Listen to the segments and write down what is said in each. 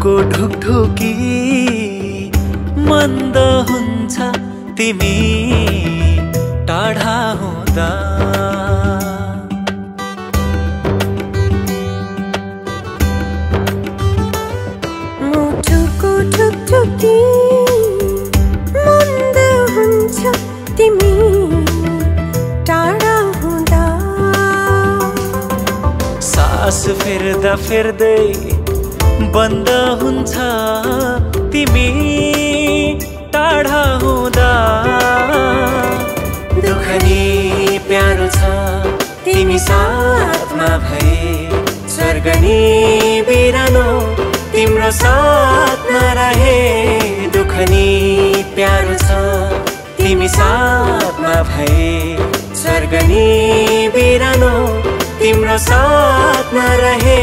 मनको ढुकढुकी मन्द हुन्छ तिमी टाढा हुँदा। मुटुको ढुकढुकी मन्द हुन्छ तिमी टाढा हुँदा। सास फेर्दा फेर्दै बन्द हुन्छ तिमी टाढा हुँदा। दुःख नि प्यारो छ तिमी साथमा भए, स्वर्ग नि बिरानो तिम्रो साथ नरहे। दुःख नि प्यारो छ तिमी साथमा भए, स्वर्ग नि बिरानो तिम्रो साथ नरहे।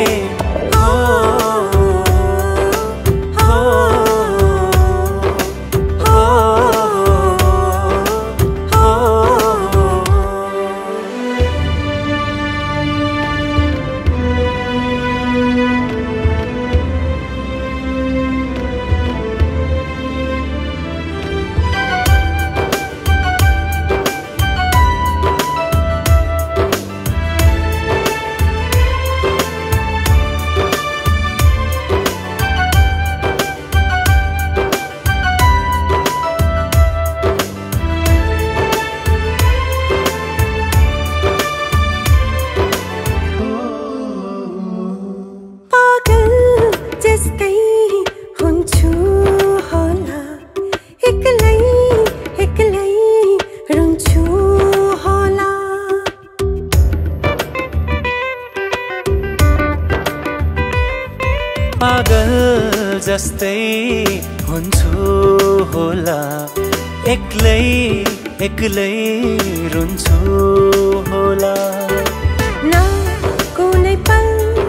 पागल जस्तै हुन्छु होला, एक्लै एक्लै रुन्छु होला। न कुनै पल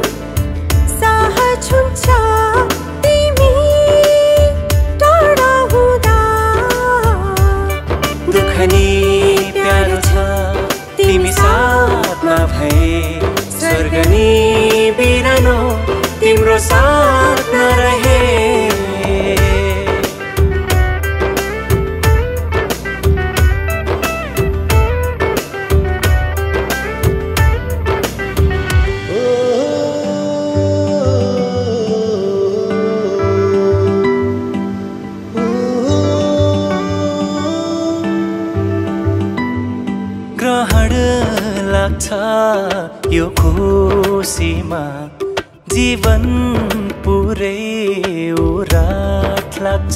साहस हुन्छ तिमी टाढा हुँदा। दुःख नि प्यारो छ तिमी साथमा भए, स्वर्ग नि बिरानो तिम्रो साथ नरहे। ग्रहण लाग्छ यो खुसीमा, जीवन पुरै उराट लाग्छ।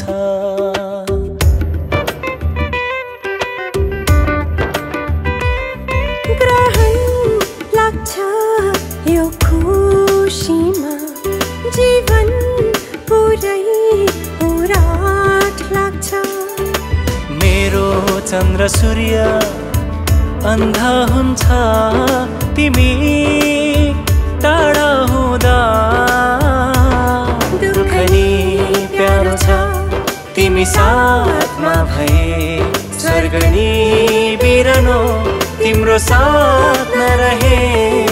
ग्रहण लाग्छ यो खुसीमा, जीवन पुरै उराट लाग्छ। मेरो चन्द्र सूर्य अन्धा हुन्छ तिमी टाढा हुँदा। दुःख नि प्यारो छ तिमी साथमा भए, स्वर्ग नि बिरानो तिम्रो साथ नरहे।